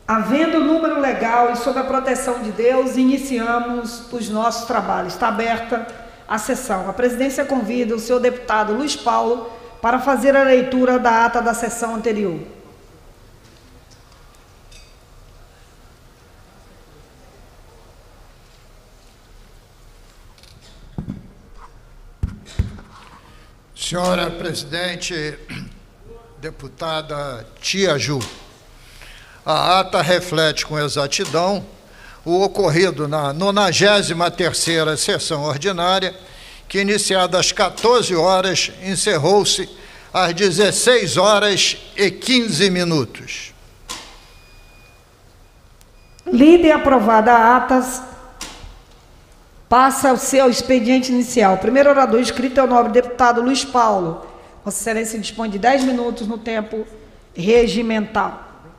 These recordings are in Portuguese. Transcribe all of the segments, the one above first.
Havendo número legal e sob a proteção de Deus, iniciamos os nossos trabalhos. Está aberta a sessão. A presidência convida o senhor deputado Luiz Paulo para fazer a leitura da ata da sessão anterior. Senhora presidente, deputada Tia Ju, a ata reflete com exatidão o ocorrido na 93ª sessão ordinária, que, iniciada às 14 horas, encerrou-se às 16h15. Lida e aprovada a atas, passa o seu expediente inicial. O primeiro orador inscrito é o nobre deputado Luiz Paulo. Vossa Excelência dispõe de 10 minutos no tempo regimental.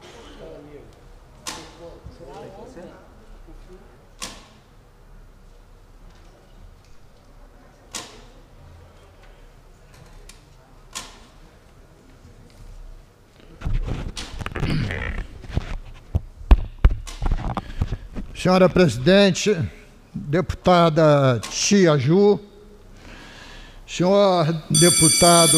Senhora presidente, deputada Tia Ju, senhor deputado,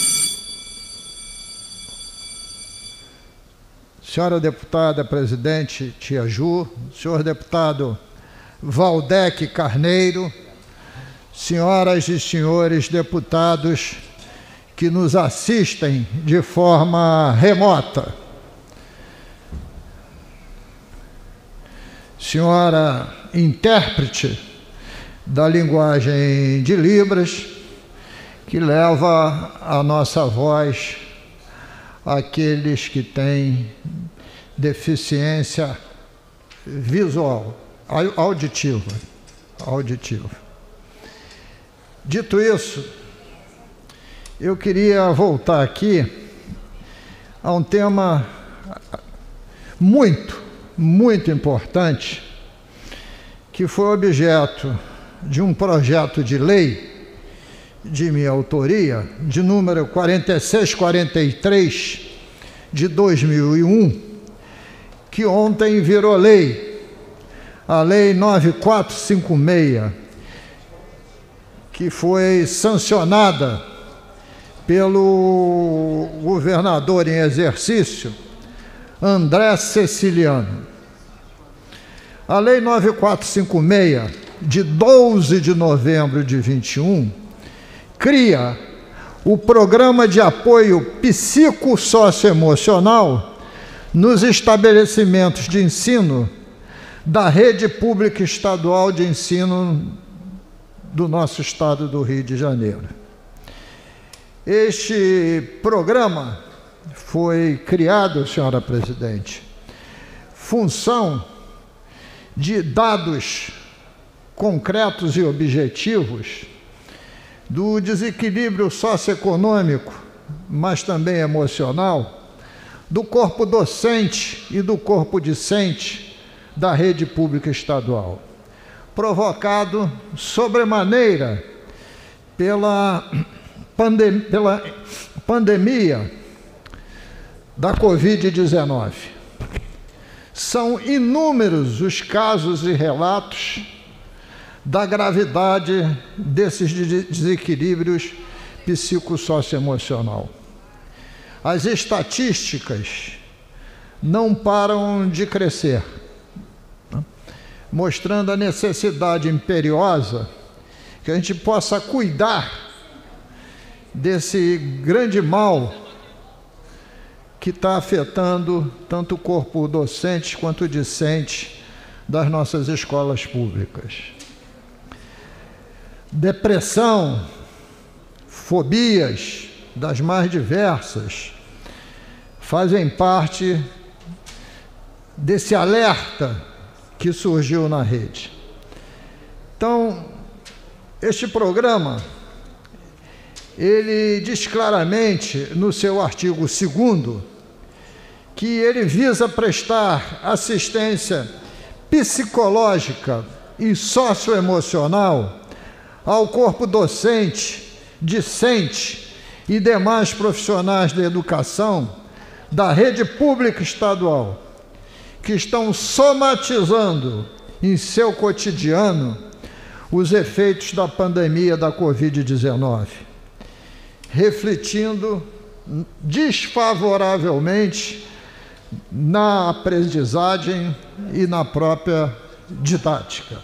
senhora deputada presidente Tia Ju, senhor deputado Valdec Carneiro, senhoras e senhores deputados que nos assistem de forma remota, senhora intérprete da linguagem de Libras, que leva a nossa voz àqueles que têm deficiência visual, auditiva. Dito isso, eu queria voltar aqui a um tema muito importante, que foi objeto de um projeto de lei de minha autoria, de número 4643 de 2001, que ontem virou lei, a Lei 9456, que foi sancionada pelo governador em exercício, André Ceciliano. A Lei 9456, de 12 de novembro de 21, cria o Programa de Apoio Psicossocioemocional nos estabelecimentos de ensino da Rede Pública Estadual de Ensino do nosso estado do Rio de Janeiro. Este programa foi criado, senhora presidente, função de dados concretos e objetivos do desequilíbrio socioeconômico, mas também emocional, do corpo docente e do corpo discente da rede pública estadual, provocado sobremaneira pela pandemia da Covid-19. São inúmeros os casos e relatos da gravidade desses desequilíbrios psicossocioemocional. As estatísticas não param de crescer, mostrando a necessidade imperiosa que a gente possa cuidar desse grande mal que está afetando tanto o corpo docente quanto o discente das nossas escolas públicas. Depressão, fobias das mais diversas fazem parte desse alerta que surgiu na rede. Então, este programa, ele diz claramente no seu artigo 2º que ele visa prestar assistência psicológica e socioemocional ao corpo docente, discente e demais profissionais da educação da rede pública estadual, que estão somatizando em seu cotidiano os efeitos da pandemia da Covid-19, refletindo desfavoravelmente na aprendizagem e na própria didática.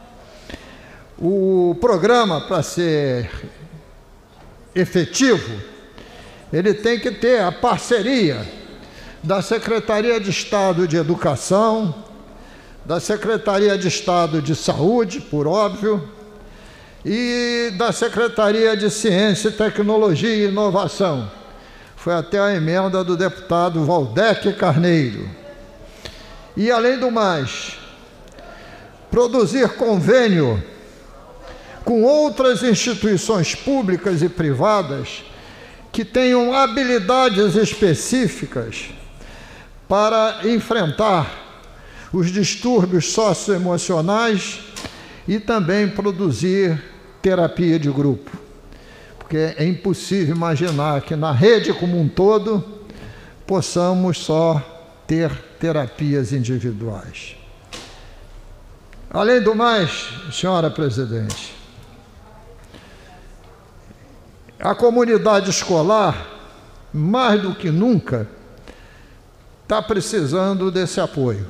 O programa, para ser efetivo, ele tem que ter a parceria da Secretaria de Estado de Educação, da Secretaria de Estado de Saúde, por óbvio, e da Secretaria de Ciência, Tecnologia e Inovação. Foi até a emenda do deputado Valdec Carneiro. E, além do mais, produzir convênio com outras instituições públicas e privadas que tenham habilidades específicas para enfrentar os distúrbios socioemocionais e também produzir terapia de grupo. Porque é impossível imaginar que na rede como um todo possamos só ter terapias individuais. Além do mais, senhora presidente, a comunidade escolar, mais do que nunca, está precisando desse apoio.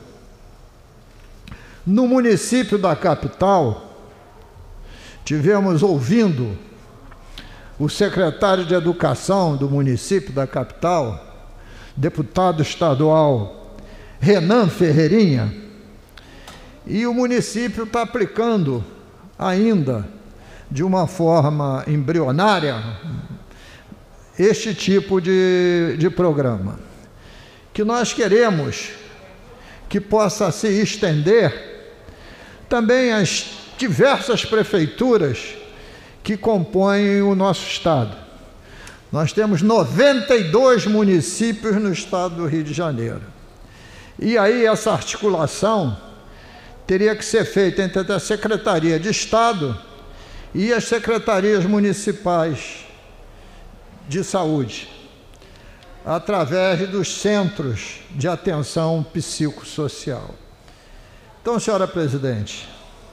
No município da capital, tivemos ouvindo o secretário de Educação do município da capital, deputado estadual Renan Ferreirinha, e o município está aplicando ainda de uma forma embrionária este tipo de programa, que nós queremos que possa se estender também às diversas prefeituras que compõem o nosso estado. Nós temos 92 municípios no estado do Rio de Janeiro. E aí essa articulação teria que ser feita entre a Secretaria de Estado e as secretarias municipais de saúde, através dos centros de atenção psicossocial. Então, senhora presidente,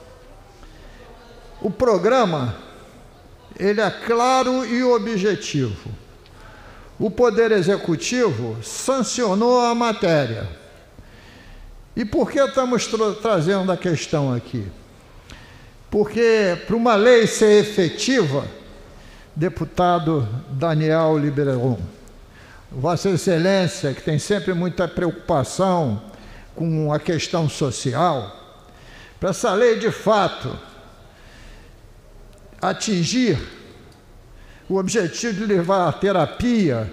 o programa, ele é claro e objetivo. O Poder Executivo sancionou a matéria. E por que estamos trazendo a questão aqui? Porque, para uma lei ser efetiva, deputado Daniel Liberaum, Vossa Excelência, que tem sempre muita preocupação com a questão social, para essa lei, de fato, atingir o objetivo de levar a terapia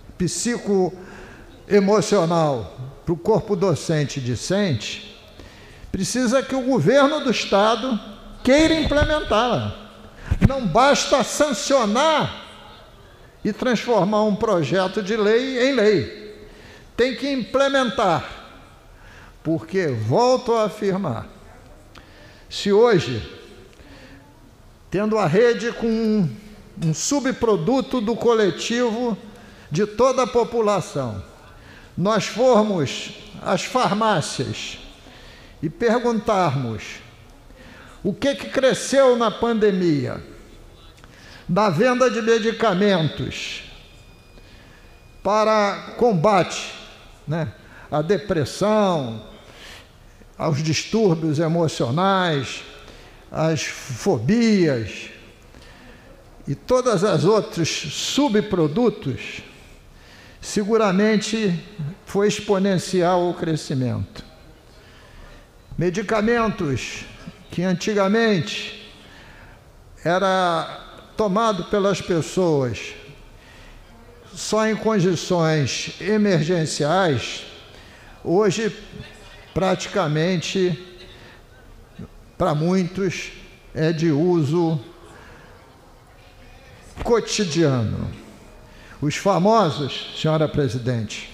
psicoemocional para o corpo docente e discente, precisa que o governo do Estado queira implementá-la. Não basta sancionar e transformar um projeto de lei em lei. Tem que implementar, porque, volto a afirmar, se hoje, tendo a rede com um subproduto do coletivo de toda a população, nós formos às farmácias e perguntarmos o que cresceu na pandemia, da venda de medicamentos para combate, à depressão, aos distúrbios emocionais, às fobias e todas as outros subprodutos, seguramente foi exponencial o crescimento. Medicamentos que antigamente era tomado pelas pessoas só em condições emergenciais, hoje praticamente para muitos é de uso cotidiano. Os famosos, senhora presidente,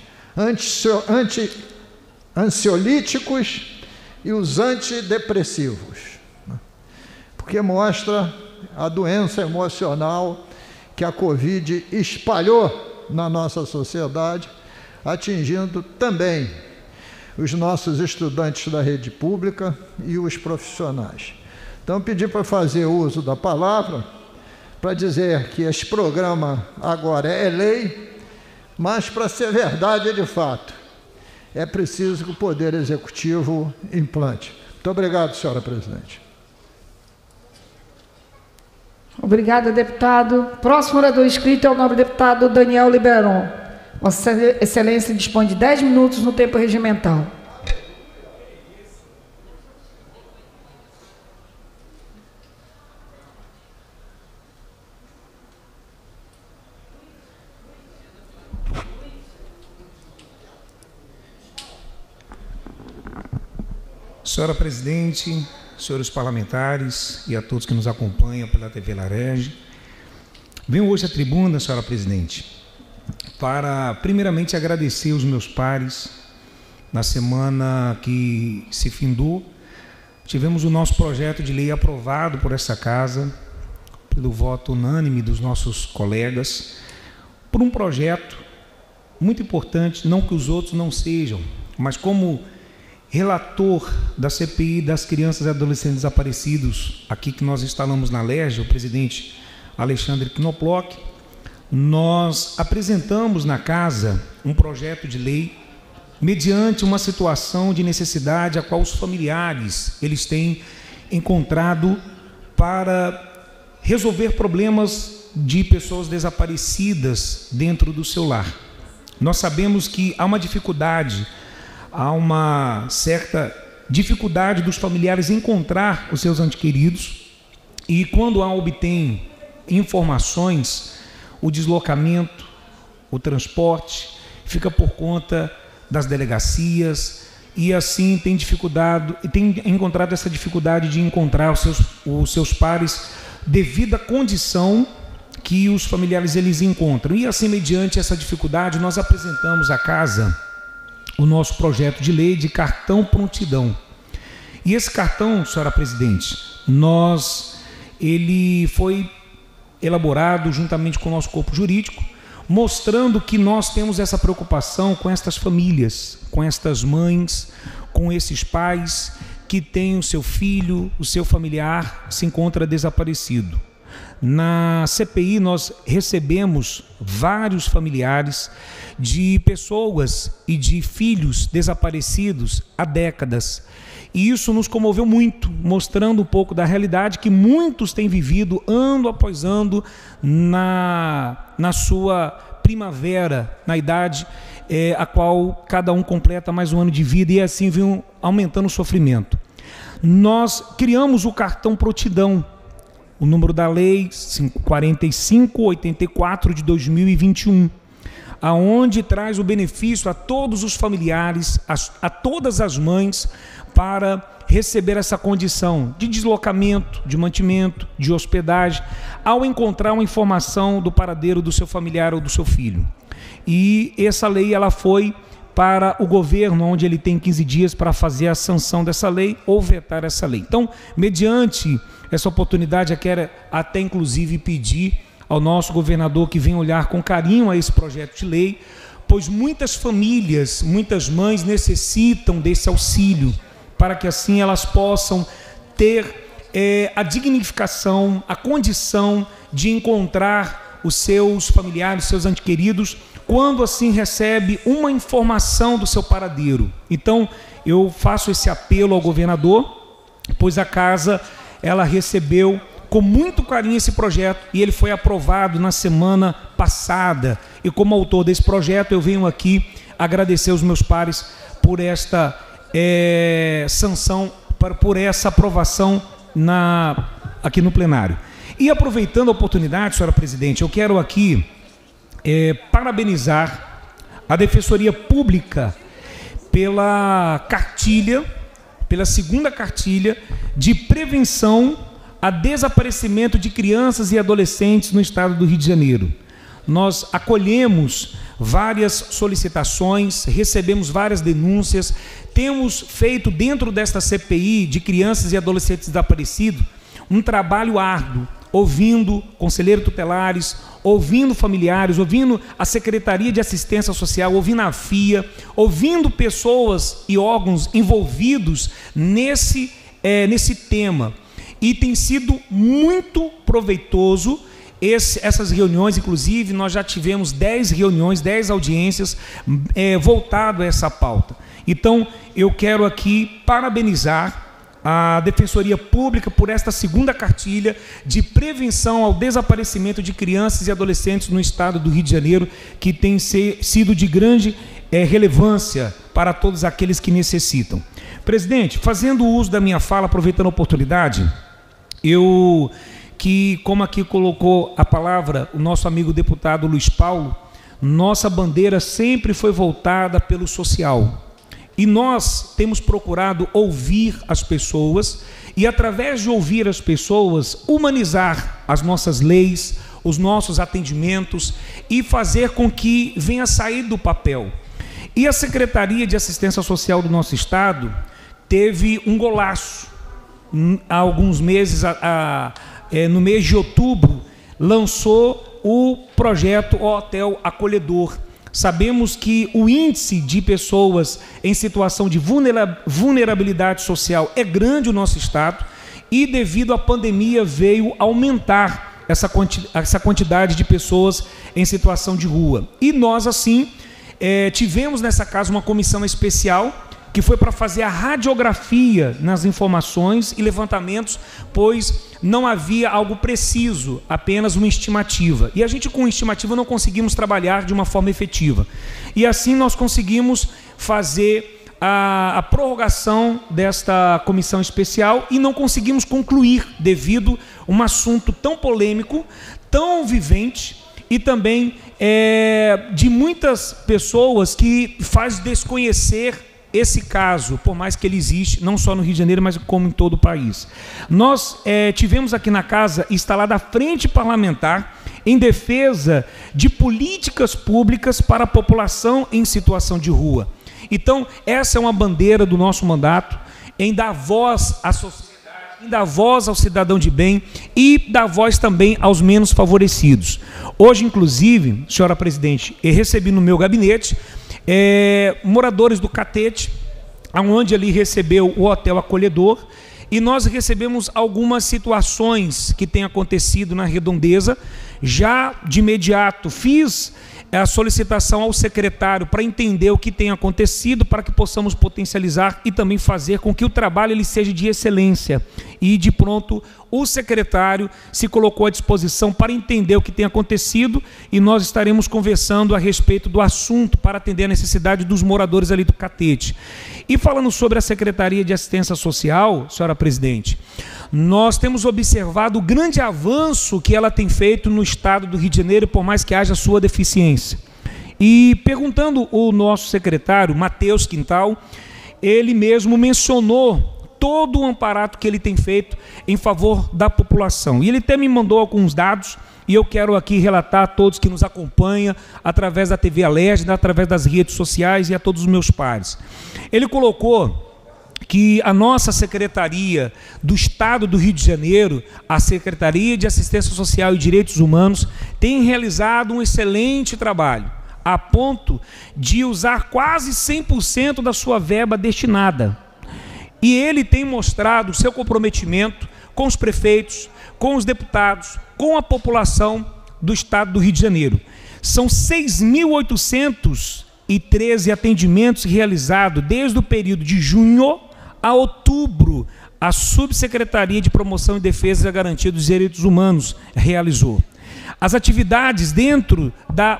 ansiolíticos e os antidepressivos, porque mostra a doença emocional que a Covid espalhou na nossa sociedade, atingindo também os nossos estudantes da rede pública e os profissionais. Então, pedi para fazer uso da palavra para dizer que esse programa agora é lei, mas para ser verdade de fato, é preciso que o Poder Executivo implante. Muito obrigado, senhora presidente. Obrigada, deputado. Próximo orador inscrito é o nobre deputado Daniel Liberon. Vossa Excelência dispõe de 10 minutos no tempo regimental. Senhora presidente, senhores parlamentares e a todos que nos acompanham pela TV Larejo, venho hoje à tribuna, senhora presidente, para primeiramente agradecer os meus pares. Na semana que se findou, tivemos o nosso projeto de lei aprovado por essa casa, pelo voto unânime dos nossos colegas, por um projeto muito importante, não que os outros não sejam, mas como relator da CPI das crianças e adolescentes desaparecidos, aqui que nós instalamos na LERJ, o presidente Alexandre Knoploch, nós apresentamos na casa um projeto de lei mediante uma situação de necessidade a qual os familiares eles têm encontrado para resolver problemas de pessoas desaparecidas dentro do seu lar. Nós sabemos que há uma dificuldade, há uma certa dificuldade dos familiares encontrar os seus entes queridos, e quando obtém informações, o deslocamento, o transporte fica por conta das delegacias, e assim tem encontrado essa dificuldade de encontrar os seus pares devido à condição que os familiares eles encontram. E assim, mediante essa dificuldade, nós apresentamos à casa o nosso projeto de lei de cartão prontidão. E esse cartão, senhora presidente, ele foi elaborado juntamente com o nosso corpo jurídico, mostrando que nós temos essa preocupação com estas famílias, com estas mães, com esses pais que têm o seu filho, o seu familiar se encontra desaparecido. Na CPI nós recebemos vários familiares de pessoas e de filhos desaparecidos há décadas. E isso nos comoveu muito, mostrando um pouco da realidade que muitos têm vivido ano após ano na sua primavera, na idade a qual cada um completa mais um ano de vida, e assim vem aumentando o sofrimento. Nós criamos o cartão prontidão, o número da lei 4584 de 2021, aonde traz o benefício a todos os familiares, a todas as mães, para receber essa condição de deslocamento, de mantimento, de hospedagem, ao encontrar uma informação do paradeiro do seu familiar ou do seu filho. E essa lei ela foi para o governo, onde ele tem 15 dias para fazer a sanção dessa lei ou vetar essa lei. Então, mediante essa oportunidade, eu quero até inclusive pedir ao nosso governador que venha olhar com carinho a esse projeto de lei, pois muitas famílias, muitas mães necessitam desse auxílio, para que assim elas possam ter a dignificação, a condição de encontrar os seus familiares, seus entes queridos, quando assim recebe uma informação do seu paradeiro. Então, eu faço esse apelo ao governador, pois a casa ela recebeu com muito carinho esse projeto e ele foi aprovado na semana passada. E como autor desse projeto, eu venho aqui agradecer aos meus pares por esta sanção, por essa aprovação aqui no plenário. E aproveitando a oportunidade, senhora presidente, eu quero aqui parabenizar a Defensoria Pública pela segunda cartilha de prevenção a desaparecimento de crianças e adolescentes no estado do Rio de Janeiro. Nós acolhemos várias solicitações, recebemos várias denúncias, temos feito dentro desta CPI de crianças e adolescentes desaparecidos um trabalho árduo, ouvindo conselheiros tutelares, ouvindo familiares, ouvindo a Secretaria de Assistência Social, ouvindo a FIA, ouvindo pessoas e órgãos envolvidos nesse tema. E tem sido muito proveitoso essas reuniões. Inclusive, nós já tivemos 10 reuniões, 10 audiências voltado a essa pauta. Então, eu quero aqui parabenizar a Defensoria Pública por esta segunda cartilha de prevenção ao desaparecimento de crianças e adolescentes no estado do Rio de Janeiro, que tem sido de grande relevância para todos aqueles que necessitam. Presidente, fazendo uso da minha fala, aproveitando a oportunidade, como aqui colocou a palavra o nosso amigo deputado Luiz Paulo, nossa bandeira sempre foi voltada pelo social. E nós temos procurado ouvir as pessoas e, através de ouvir as pessoas, humanizar as nossas leis, os nossos atendimentos e fazer com que venha sair do papel. E a Secretaria de Assistência Social do nosso estado teve um golaço. Há alguns meses, no mês de outubro, lançou o projeto Hotel Acolhedor. Sabemos que o índice de pessoas em situação de vulnerabilidade social é grande no nosso estado e, devido à pandemia, veio aumentar essa quantidade de pessoas em situação de rua. E nós, assim, tivemos nessa casa uma comissão especial que foi para fazer a radiografia nas informações e levantamentos, pois não havia algo preciso, apenas uma estimativa. E a gente, com estimativa, não conseguimos trabalhar de uma forma efetiva. E assim nós conseguimos fazer a prorrogação desta comissão especial e não conseguimos concluir, devido a um assunto tão polêmico, tão vivente, e também de muitas pessoas que faz desconhecer esse caso, por mais que ele existe, não só no Rio de Janeiro, mas como em todo o país. Nós tivemos aqui na casa instalada a Frente Parlamentar em defesa de políticas públicas para a população em situação de rua. Então, essa é uma bandeira do nosso mandato, em dar voz à sociedade, em dar voz ao cidadão de bem e dar voz também aos menos favorecidos. Hoje, inclusive, senhora presidente, eu recebi no meu gabinete moradores do Catete, onde ali recebeu o Hotel Acolhedor, e nós recebemos algumas situações que têm acontecido na Redondeza. Já de imediato fiz a solicitação ao secretário para entender o que tem acontecido, para que possamos potencializar e também fazer com que o trabalho ele seja de excelência. E de pronto o secretário se colocou à disposição para entender o que tem acontecido, e nós estaremos conversando a respeito do assunto para atender a necessidade dos moradores ali do Catete. E falando sobre a Secretaria de Assistência Social, senhora presidente, nós temos observado o grande avanço que ela tem feito no estado do Rio de Janeiro, por mais que haja sua deficiência. E perguntando o nosso secretário, Matheus Quintal, ele mesmo mencionou todo o amparato que ele tem feito em favor da população. E ele até me mandou alguns dados, e eu quero aqui relatar a todos que nos acompanham através da TV Alerj, através das redes sociais, e a todos os meus pares. Ele colocou que a nossa Secretaria do Estado do Rio de Janeiro, a Secretaria de Assistência Social e Direitos Humanos, tem realizado um excelente trabalho, a ponto de usar quase 100% da sua verba destinada. E ele tem mostrado o seu comprometimento com os prefeitos, com os deputados, com a população do Estado do Rio de Janeiro. São 6.813 atendimentos realizados desde o período de junho a outubro. A Subsecretaria de Promoção e Defesa da Garantia dos Direitos Humanos realizou. As atividades dentro da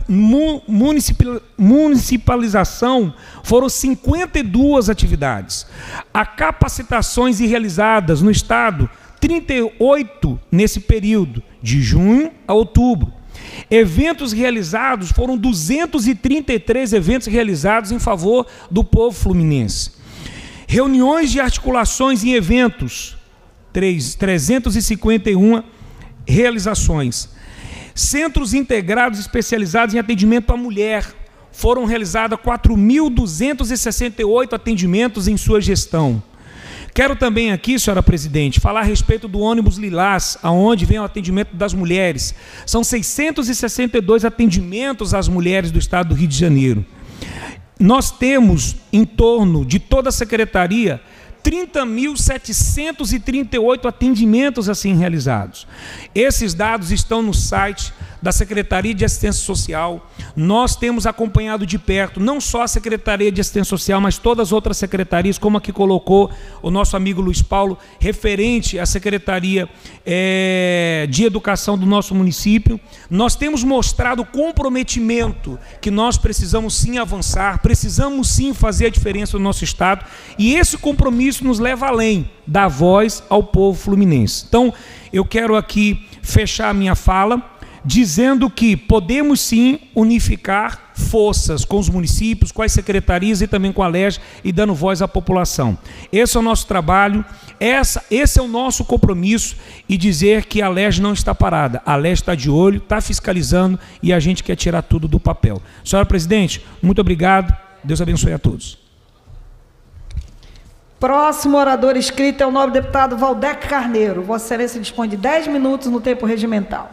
municipalização foram 52 atividades. As capacitações realizadas no estado, 38 nesse período, de junho a outubro. Eventos realizados, foram 233 eventos realizados em favor do povo fluminense. Reuniões de articulações em eventos, 351 realizações. Centros integrados especializados em atendimento à mulher, foram realizados 4.268 atendimentos em sua gestão. Quero também aqui, senhora presidente, falar a respeito do ônibus Lilás, aonde vem o atendimento das mulheres. São 662 atendimentos às mulheres do estado do Rio de Janeiro. Nós temos, em torno de toda a secretaria, 30.738 atendimentos assim realizados. Esses dados estão no site da Secretaria de Assistência Social. Nós temos acompanhado de perto, não só a Secretaria de Assistência Social, mas todas as outras secretarias, como aqui colocou o nosso amigo Luiz Paulo, referente à Secretaria de Educação do nosso município. Nós temos mostrado o comprometimento que nós precisamos sim avançar, precisamos sim fazer a diferença no nosso estado, e esse compromisso nos leva além, dar voz ao povo fluminense. Então, eu quero aqui fechar a minha fala dizendo que podemos sim unificar forças com os municípios, com as secretarias e também com a LERJ, e dando voz à população. Esse é o nosso trabalho, esse é o nosso compromisso, e dizer que a LERJ não está parada, a LERJ está de olho, está fiscalizando, e a gente quer tirar tudo do papel. Senhora presidente, muito obrigado, Deus abençoe a todos. Próximo orador inscrito é o nobre deputado Valdec Carneiro. Vossa Excelência dispõe de 10 minutos no tempo regimental.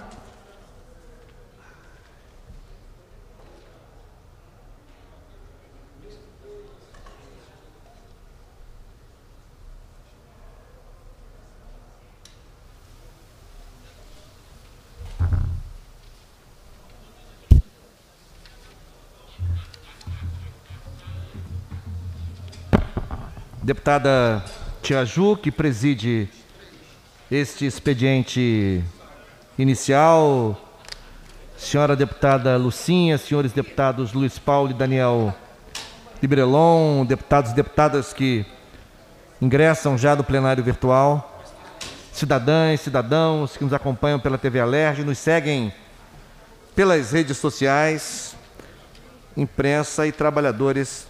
Deputada Tia Ju, que preside este expediente inicial, senhora deputada Lucinha, senhores deputados Luiz Paulo e Daniel Librelon, deputados e deputadas que ingressam já no plenário virtual, cidadãs e cidadãos que nos acompanham pela TV Alerj, nos seguem pelas redes sociais, imprensa e trabalhadores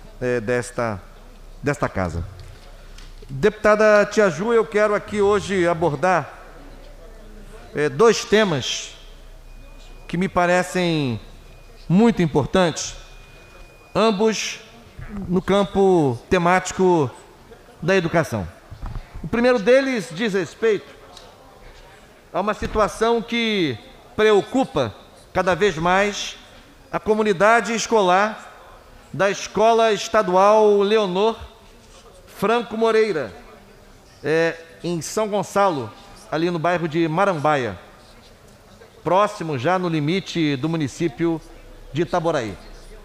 desta casa. Deputada Tia Ju, eu quero aqui hoje abordar dois temas que me parecem muito importantes, ambos no campo temático da educação. O primeiro deles diz respeito a uma situação que preocupa cada vez mais a comunidade escolar da Escola Estadual Leonor Franco Moreira, em São Gonçalo, ali no bairro de Marambaia, próximo já no limite do município de Itaboraí.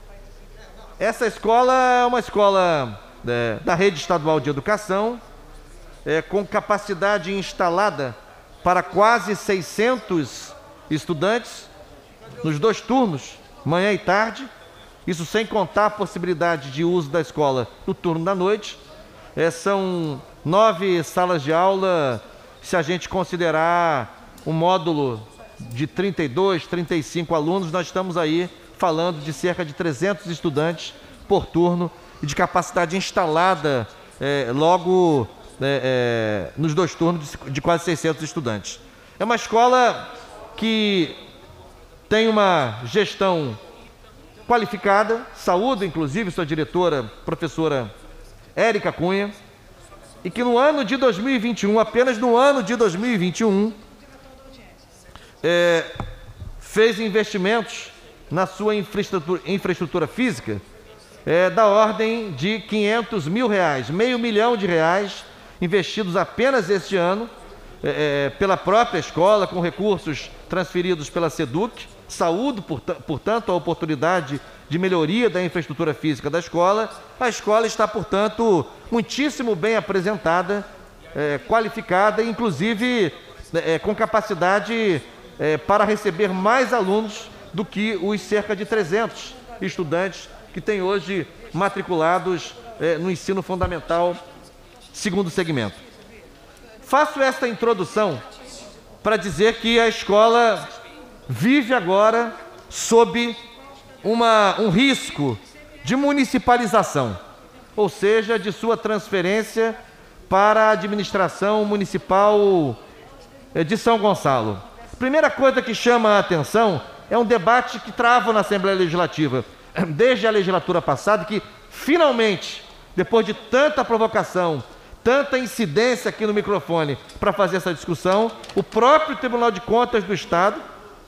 Essa escola é uma escola da Rede Estadual de Educação, com capacidade instalada para quase 600 estudantes, nos 2 turnos, manhã e tarde, isso sem contar a possibilidade de uso da escola no turno da noite. São 9 salas de aula, se a gente considerar um módulo de 32, 35 alunos, nós estamos aí falando de cerca de 300 estudantes por turno e de capacidade instalada logo nos 2 turnos de quase 600 estudantes. É uma escola que tem uma gestão qualificada, saúdo inclusive sua diretora, professora Érica Cunha, e que no ano de 2021, apenas no ano de 2021, fez investimentos na sua infraestrutura física da ordem de R$500 mil, R$500 mil investidos apenas este ano, pela própria escola, com recursos transferidos pela SEDUC. Saúdo, portanto, a oportunidade de melhoria da infraestrutura física da escola. A escola está, portanto, muitíssimo bem apresentada, qualificada, inclusive com capacidade para receber mais alunos do que os cerca de 300 estudantes que tem hoje matriculados no ensino fundamental, segundo segmento. Faço esta introdução para dizer que a escola vive agora sob um risco de municipalização, ou seja, de sua transferência para a administração municipal de São Gonçalo. Primeira coisa que chama a atenção é um debate que trava na Assembleia Legislativa desde a legislatura passada, que finalmente, depois de tanta provocação, tanta incidência aqui no microfone para fazer essa discussão. O próprio Tribunal de Contas do Estado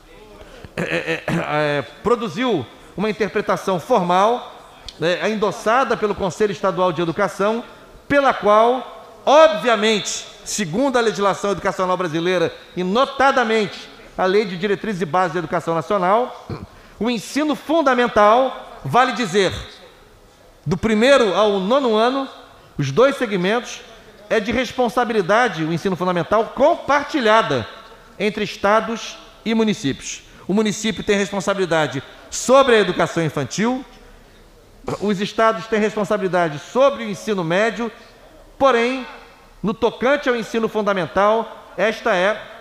produziu uma interpretação formal, endossada pelo Conselho Estadual de Educação, pela qual, obviamente, segundo a legislação educacional brasileira e notadamente a Lei de Diretrizes e Bases da Educação Nacional, o ensino fundamental, vale dizer, do 1º ao 9º ano, os 2 segmentos, é de responsabilidade, o ensino fundamental, compartilhada entre estados e municípios. O município tem responsabilidade sobre a educação infantil, os estados têm responsabilidade sobre o ensino médio, porém, no tocante ao ensino fundamental, esta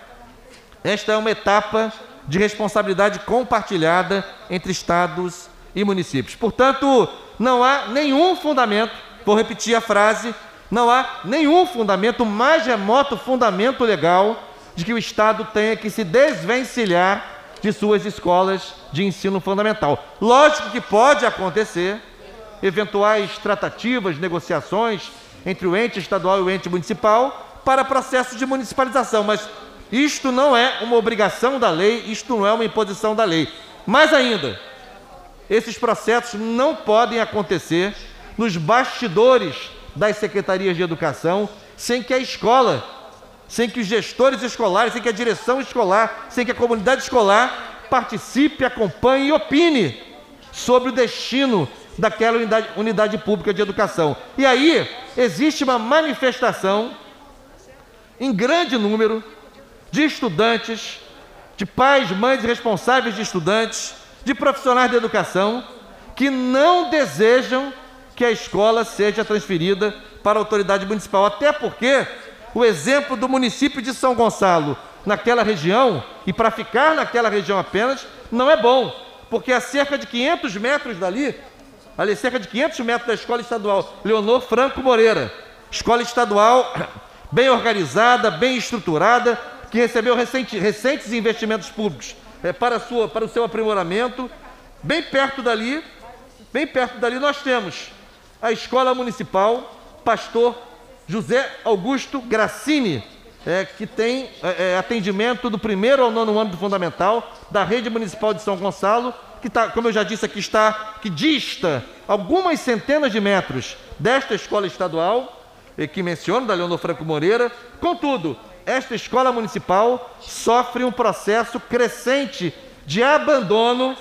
é uma etapa de responsabilidade compartilhada entre estados e municípios. Portanto, não há nenhum fundamento, vou repetir a frase, não há nenhum fundamento, mais remoto fundamento legal, de que o Estado tenha que se desvencilhar de suas escolas de ensino fundamental. Lógico que pode acontecer eventuais tratativas, negociações entre o ente estadual e o ente municipal para processos de municipalização, mas isto não é uma obrigação da lei, isto não é uma imposição da lei. Mais ainda, esses processos não podem acontecer nos bastidores das secretarias de educação, sem que a escola, sem que os gestores escolares, sem que a direção escolar, sem que a comunidade escolar participe, acompanhe e opine sobre o destino daquela unidade pública de educação. E aí existe uma manifestação em grande número de estudantes, de pais, mães e responsáveis de estudantes, de profissionais da educação, que não desejam que a escola seja transferida para a autoridade municipal. Até porque o exemplo do município de São Gonçalo, naquela região, e para ficar naquela região apenas, não é bom, porque a cerca de 500 metros dali, cerca de 500 metros da Escola Estadual Leonor Franco Moreira, escola estadual bem organizada, bem estruturada, que recebeu recentes investimentos públicos para o seu aprimoramento. Bem perto dali nós temos a Escola Municipal Pastor José Augusto Grassini, que tem atendimento do 1º ao 9º ano do Fundamental, da Rede Municipal de São Gonçalo, que está, como eu já disse aqui, que dista algumas centenas de metros desta escola estadual, que menciono, da Leonor Franco Moreira. Contudo, esta escola municipal sofre um processo crescente de abandono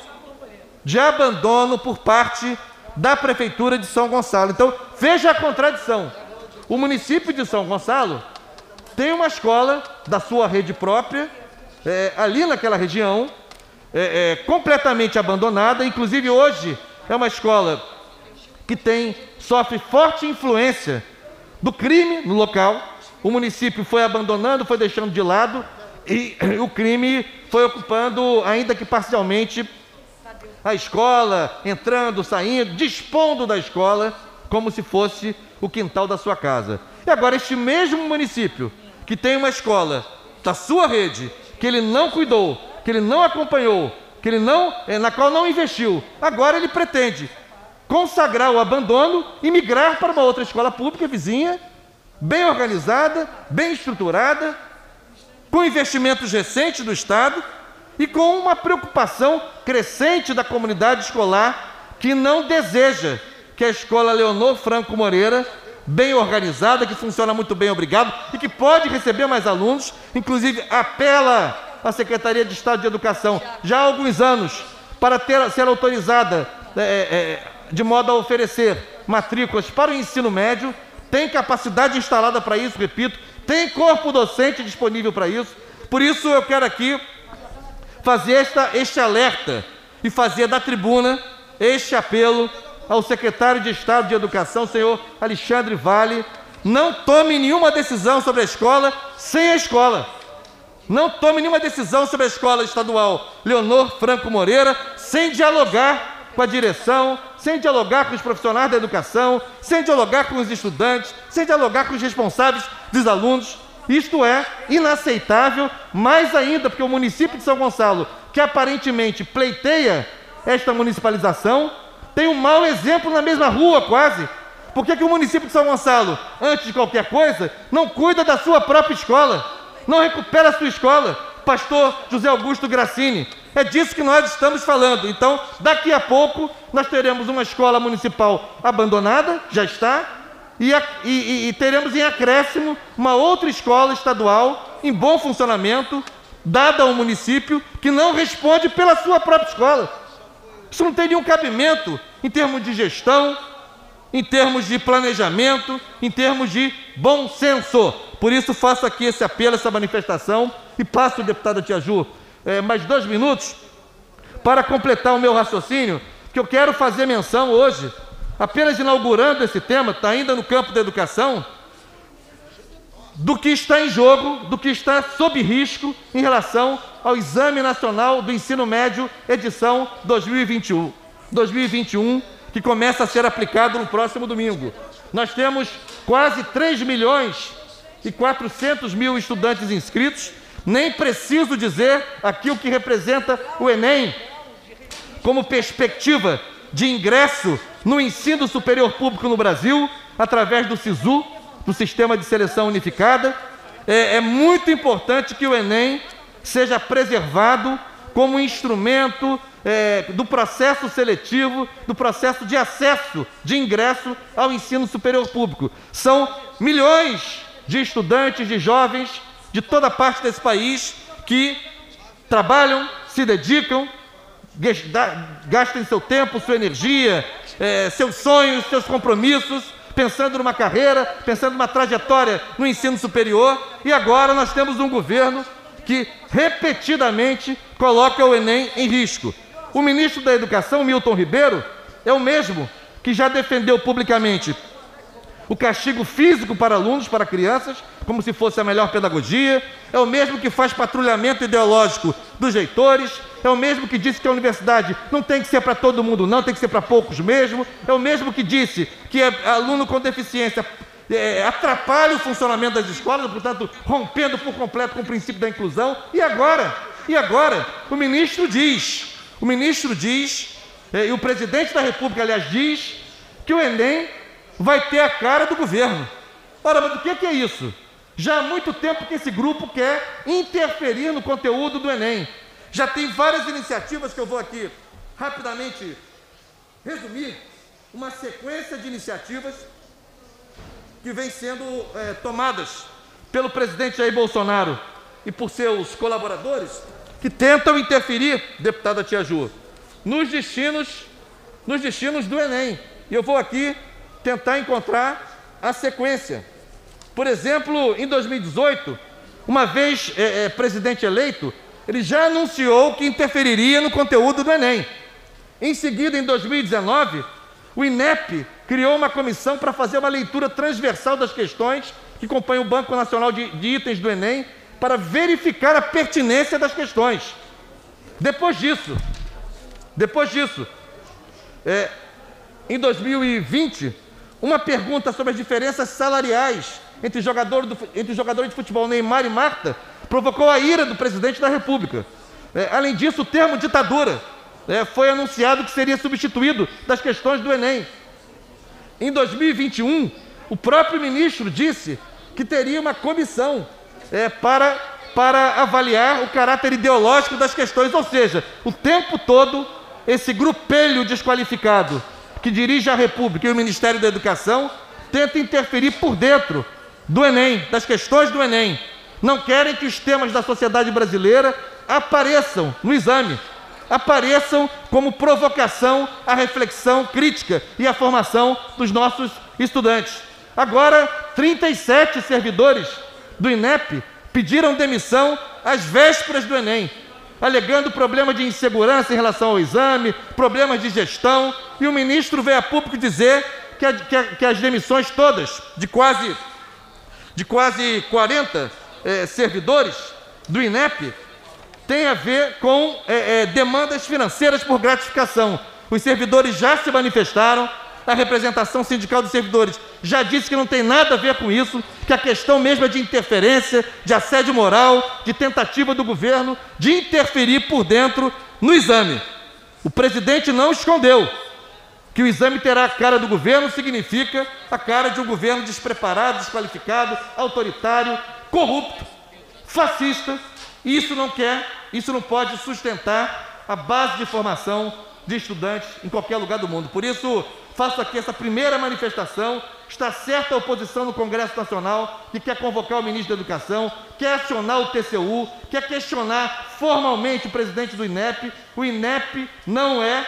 por parte da Prefeitura de São Gonçalo. Então, veja a contradição. O município de São Gonçalo tem uma escola da sua rede própria, ali naquela região, completamente abandonada. Inclusive, hoje, é uma escola que sofre forte influência do crime no local. O município foi abandonando, foi deixando de lado, e o crime foi ocupando, ainda que parcialmente, a escola, entrando, saindo, dispondo da escola como se fosse o quintal da sua casa. E agora este mesmo município, que tem uma escola da sua rede, que ele não cuidou, que ele não acompanhou, na qual não investiu, agora ele pretende consagrar o abandono e migrar para uma outra escola pública vizinha, bem organizada, bem estruturada, com investimentos recentes do Estado e com uma preocupação crescente da comunidade escolar, que não deseja que a Escola Leonor Franco Moreira, bem organizada, que funciona muito bem, obrigado, e que pode receber mais alunos, inclusive apela à Secretaria de Estado de Educação já há alguns anos para ser autorizada de modo a oferecer matrículas para o ensino médio, tem capacidade instalada para isso, repito, tem corpo docente disponível para isso. Por isso eu quero aqui fazer este alerta e fazer da tribuna este apelo ao secretário de Estado de Educação, senhor Alexandre Vale: não tome nenhuma decisão sobre a escola sem a escola. Não tome nenhuma decisão sobre a escola estadual Leonor Franco Moreira sem dialogar com a direção, sem dialogar com os profissionais da educação, sem dialogar com os estudantes, sem dialogar com os responsáveis dos alunos. Isto é inaceitável, mais ainda porque o município de São Gonçalo, que aparentemente pleiteia esta municipalização, tem um mau exemplo na mesma rua quase. Por que o município de São Gonçalo, antes de qualquer coisa, não cuida da sua própria escola? Não recupera a sua escola? Pastor José Augusto Grassini, é disso que nós estamos falando. Então, daqui a pouco, nós teremos uma escola municipal abandonada, já está, e teremos em acréscimo uma outra escola estadual em bom funcionamento, dada ao município, que não responde pela sua própria escola. Isso não tem nenhum cabimento em termos de gestão, em termos de planejamento, em termos de bom senso. Por isso faço aqui esse apelo, essa manifestação, e passo o deputado Tiaju mais 2 minutos para completar o meu raciocínio, que eu quero fazer menção hoje, apenas inaugurando esse tema, está ainda no campo da educação, do que está em jogo, do que está sob risco em relação ao Exame Nacional do Ensino Médio, edição 2021, que começa a ser aplicado no próximo domingo. Nós temos quase 3.400.000 estudantes inscritos. Nem preciso dizer aqui o que representa o Enem como perspectiva de ingresso no ensino superior público no Brasil, através do SISU, do Sistema de Seleção Unificada. É muito importante que o Enem seja preservado como instrumento do processo seletivo, do processo de acesso, de ingresso ao ensino superior público. São milhões de estudantes, de jovens, de toda parte desse país, que trabalham, se dedicam, gastem seu tempo, sua energia, seus sonhos, seus compromissos, pensando numa carreira, pensando numa trajetória no ensino superior, e agora nós temos um governo que repetidamente coloca o Enem em risco. O ministro da Educação, Milton Ribeiro, é o mesmo que já defendeu publicamente o castigo físico para alunos, para crianças, como se fosse a melhor pedagogia. É o mesmo que faz patrulhamento ideológico dos reitores. É o mesmo que disse que a universidade não tem que ser para todo mundo, não, tem que ser para poucos mesmo. É o mesmo que disse que aluno com deficiência atrapalha o funcionamento das escolas, portanto, rompendo por completo com o princípio da inclusão. E agora, o ministro diz, e o presidente da República, aliás, diz que o Enem vai ter a cara do governo. Ora, mas o que é isso? Já há muito tempo que esse grupo quer interferir no conteúdo do Enem. Já tem várias iniciativas que eu vou aqui rapidamente resumir, uma sequência de iniciativas que vem sendo tomadas pelo presidente Jair Bolsonaro e por seus colaboradores, que tentam interferir, deputada Tiaju, nos destinos do Enem. E eu vou aqui tentar encontrar a sequência. Por exemplo, em 2018, uma vez presidente eleito, ele já anunciou que interferiria no conteúdo do Enem. Em seguida, em 2019, o INEP criou uma comissão para fazer uma leitura transversal das questões que compõem o Banco Nacional de Itens do Enem, para verificar a pertinência das questões. Depois disso, em 2020, uma pergunta sobre as diferenças salariais entre jogadores de futebol Neymar e Marta provocou a ira do presidente da República. Além disso, o termo ditadura foi anunciado que seria substituído das questões do Enem. Em 2021, o próprio ministro disse que teria uma comissão para avaliar o caráter ideológico das questões, ou seja, o tempo todo esse grupelho desqualificado que dirige a República e o Ministério da Educação tenta interferir por dentro do Enem, das questões do Enem. Não querem que os temas da sociedade brasileira apareçam no exame, apareçam como provocação à reflexão crítica e à formação dos nossos estudantes. Agora, 37 servidores do INEP pediram demissão às vésperas do Enem, alegando problema de insegurança em relação ao exame, problemas de gestão, e o ministro veio a público dizer que as demissões todas, de quase 40 servidores do INEP, tem a ver com demandas financeiras por gratificação. Os servidores já se manifestaram, a representação sindical dos servidores já disse que não tem nada a ver com isso, que a questão mesmo é de interferência, de assédio moral, de tentativa do governo de interferir por dentro no exame. O presidente não escondeu. Que o exame terá a cara do governo significa a cara de um governo despreparado, desqualificado, autoritário, corrupto, fascista, e isso não pode sustentar a base de formação de estudantes em qualquer lugar do mundo. Por isso, faço aqui essa primeira manifestação. Está certa a oposição no Congresso Nacional, que quer convocar o ministro da Educação, quer acionar o TCU, quer questionar formalmente o presidente do INEP. O INEP não é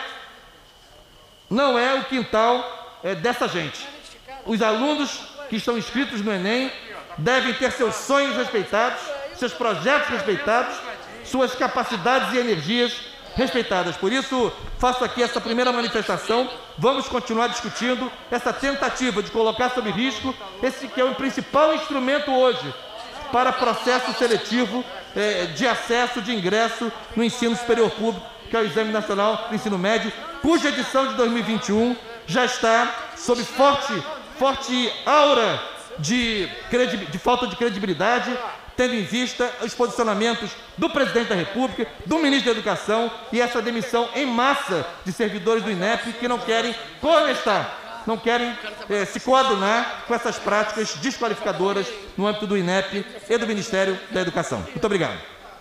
o quintal dessa gente. Os alunos que estão inscritos no Enem devem ter seus sonhos respeitados, seus projetos respeitados, suas capacidades e energias respeitadas. Por isso, faço aqui essa primeira manifestação. Vamos continuar discutindo essa tentativa de colocar sob risco esse que é o principal instrumento hoje para processo seletivo de acesso, de ingresso no ensino superior público, que é o Exame Nacional do Ensino Médio, cuja edição de 2021 já está sob forte aura de falta de credibilidade, tendo em vista os posicionamentos do presidente da República, do ministro da Educação e essa demissão em massa de servidores do INEP que não querem coabestar, não querem se coadunar com essas práticas desqualificadoras no âmbito do INEP e do Ministério da Educação. Muito obrigado.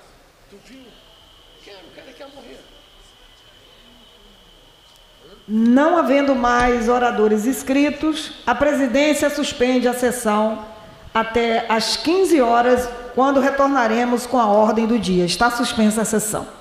Não havendo mais oradores inscritos, a presidência suspende a sessão até às 15 horas, quando retornaremos com a ordem do dia. Está suspensa a sessão.